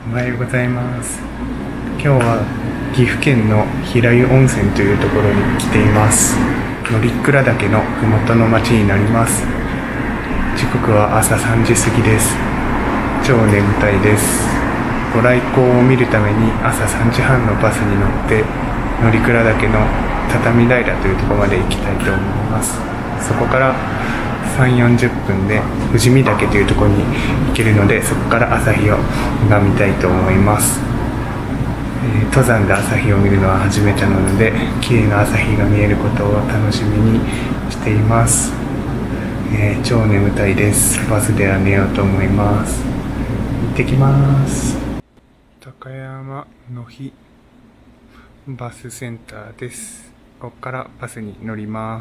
おはようございます。今日は岐阜県の平湯温泉というところに来ています。乗鞍岳の麓の町になります。時刻は朝3時過ぎです。超眠たいです。ご来光を見るために朝3時半のバスに乗って乗鞍岳の畳平というところまで行きたいと思います。そこから3、40分で富士見岳というところに行けるので、そこから朝日を拝みたいと思います。登山で朝日を見るのは初めてなので、綺麗な朝日が見えることを楽しみにしています。超眠たいです。バスでは寝ようと思います。行ってきます。高山の日バスセンターです。ここからバスに乗ります。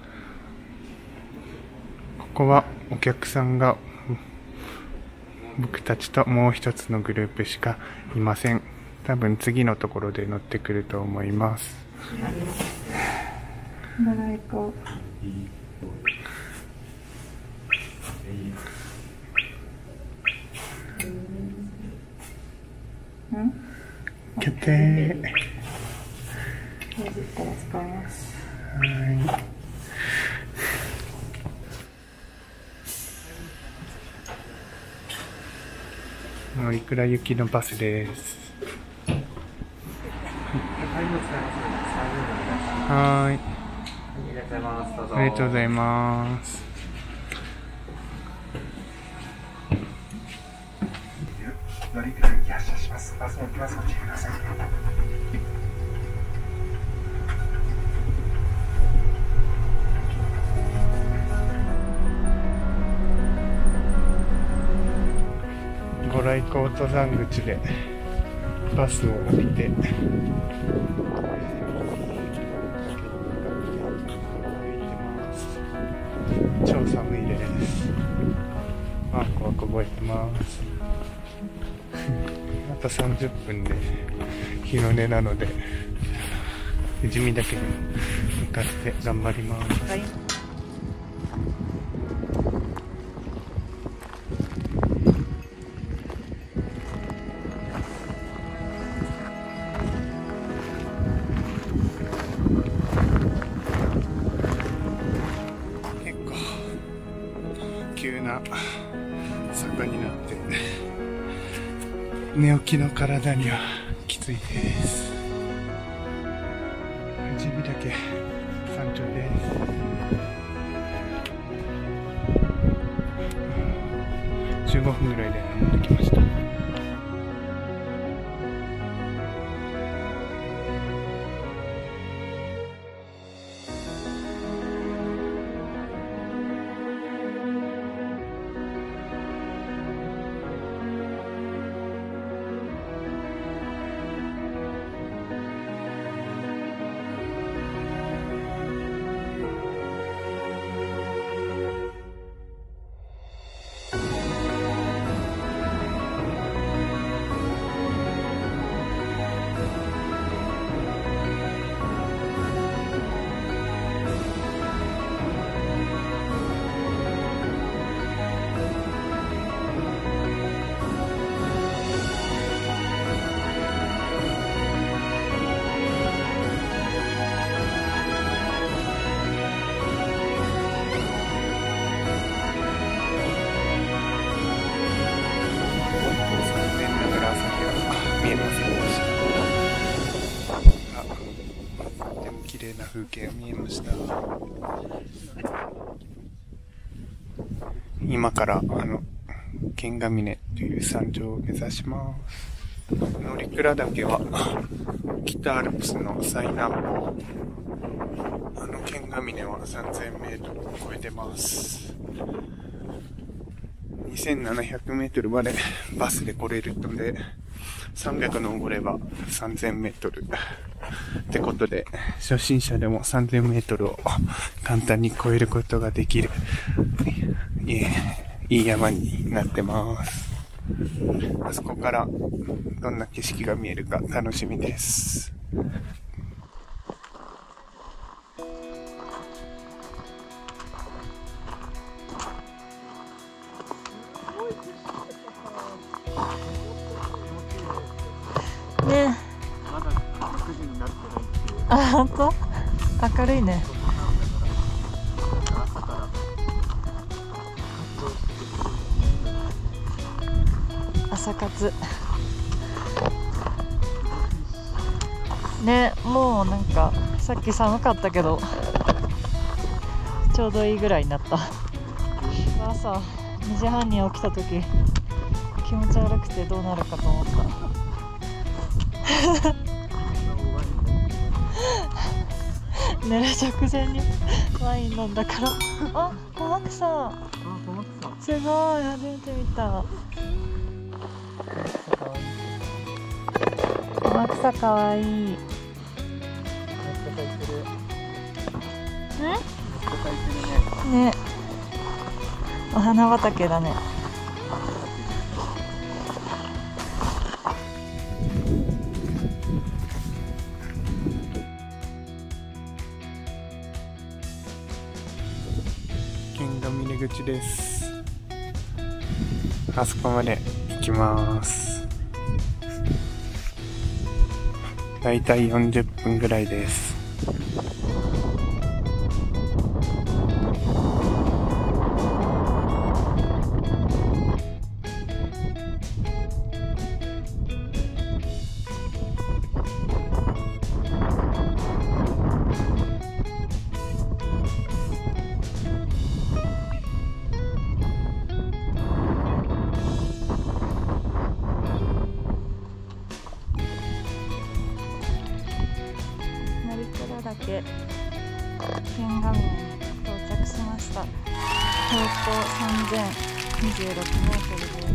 ここはお客さんが僕たちともう一つのグループしかいません。多分次のところで乗ってくると思います。ご来光。決定。使います。はい。乗鞍行きのバスです。はい。ありがとうございます。乗鞍に発車します。バスの来ます。お聞きください。ご来光登山口でバスを降りて超寒いです。ワクワク覚えてます。あと30分で日の出なので、富士見岳に向かって頑張ります。はい。急な坂になって寝起きの体にはきついです。富士見岳山頂です。15分ぐらいで登ってきました。綺麗な風景が見えました。今から剣ヶ峰という山頂を目指します。乗鞍岳は北アルプスの最南方。剣ヶ峰は3000メートルを超えてます。2700メートルまでバスで来れるので、300登れば3000メートルってことで、初心者でも3000メートルを簡単に越えることができるいい山になってます。あそこからどんな景色が見えるか楽しみです。 あ、本当？明るいね。朝活ね。もうなんかさっき寒かったけどちょうどいいぐらいになった。朝2時半に起きた時気持ち悪くてどうなるかと思った寝る直前にワイン飲んだから。あ、コマクさん、すごい、初めて見た。天草かわいい。ね、お花畑だね。 剣ヶ峰口です。あそこまで行きます。だいたい40分ぐらいです。 岳剣ヶ峰に到着しました。標高3026メートルです。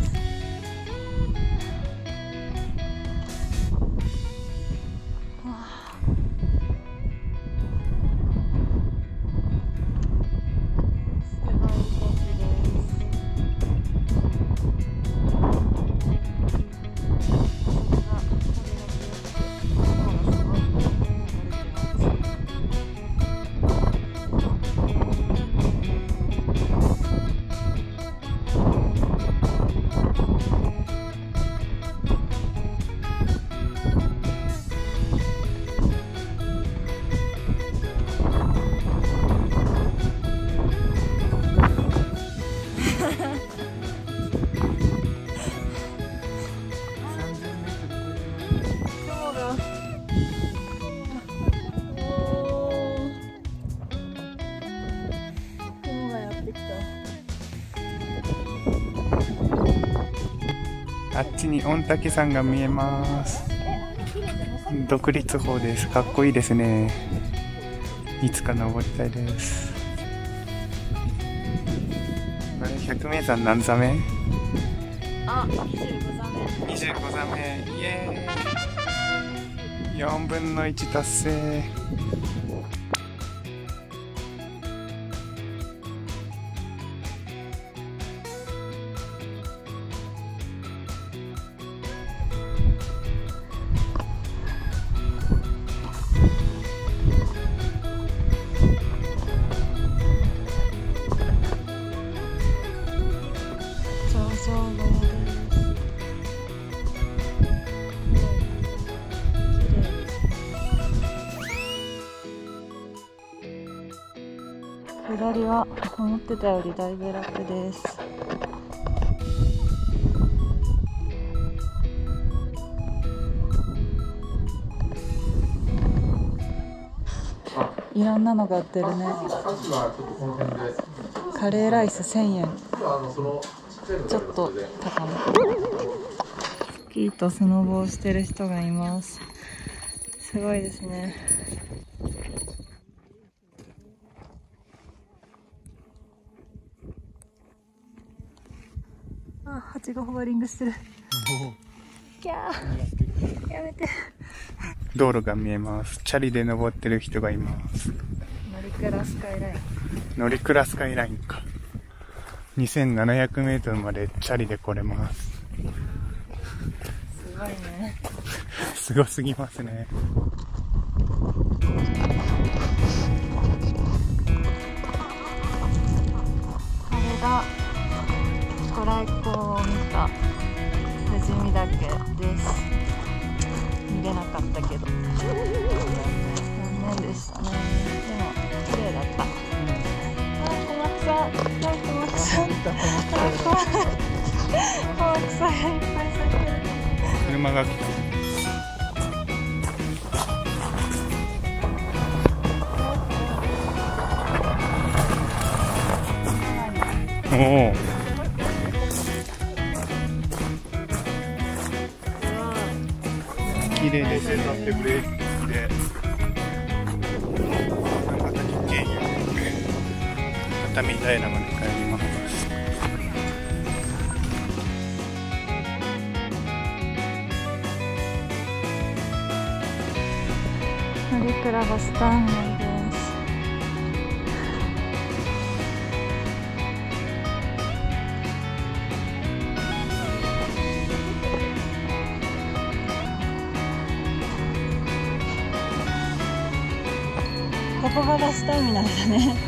あっちに御嶽山が見えます。独立峰です。かっこいいですね。いつか登りたいです。これ100名山何座目？ あ、25座目。 25座目。イエーイ。4分の1達成。 下りは思ってたよりだいぶ楽です。いろんなのが売ってるね。カレーライス1000円。ちょっと高め。スキーとスノボをしてる人がいます。すごいですね。あ、ハチがホバリングしてる。キャー、やめて。 道路が見えます。チャリで登ってる人がいます。 乗鞍スカイライン。 乗鞍スカイラインか。2700メートルまでチャリで来れます。 すごいね。 すごすぎますね。 これがご来光を見た富士見岳です。見れなかったけど。40 念でしたね。でも綺麗だった。小松さん、小松さん、小松さんがいっぱい咲いてる。 車が来てる。おお。綺麗ですね。だってブレーキで。また実験や。熱海平まで帰ります。 乗鞍バスターミナルです。ここがバスターミナルだね。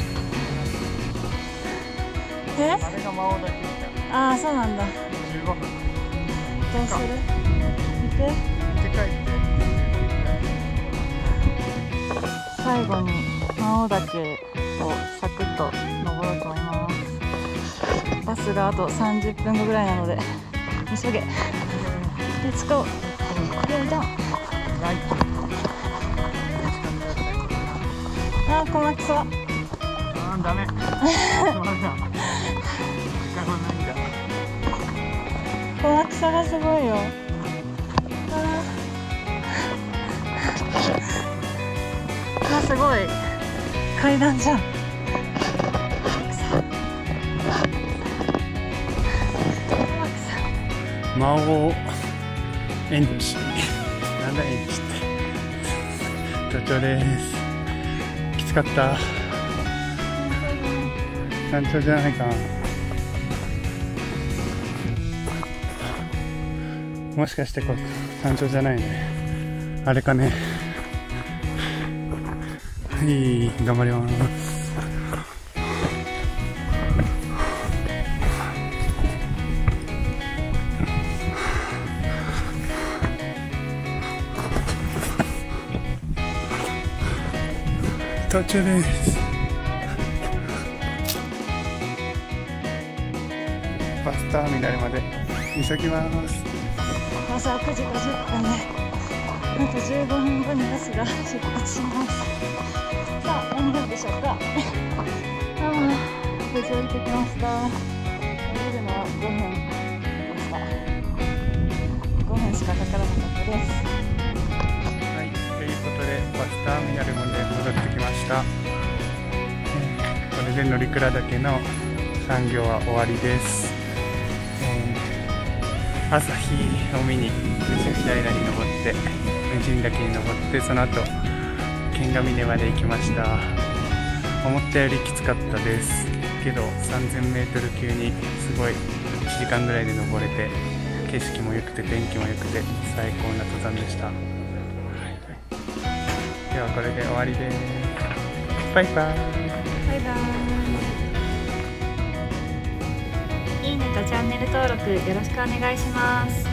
あれが魔王岳。 ああ、そうなんだ。 15分。 どうする？見て。最後に魔王岳をサクッと登ろうと思います。バスがあと30分後ぐらいなので急げ。レッツゴー。あー、小松さん。 ダメ。 小松さがすごいよ。あ、すごい階段じゃん。 魔王エンチ。なんだエンチって。途中です。きつかった。山頂じゃないか。もしかしてこれ山頂じゃないね。あれかね。はい、頑張ります。途中です。バスターミナルまで急ぎます。 朝9時50分で、あと15分後にバスが出発します。さあ、何分でしょうか。無事降りてきました。降りるのは5分でした。5分しかかからなかったです。 はい、ということでバスターミナルまで戻ってきました。これで乗鞍岳の産業は終わりです。朝日を見に富士平に登って無人岳に登って、その後剣ヶ峰まで行きました。思ったよりきつかったですけど 3000m 級にすごい1時間ぐらいで登れて、景色も良くて天気も良くて最高な登山でした。ではこれで終わりです。バイバイ。 バイバイ。いいねとチャンネル登録よろしくお願いします。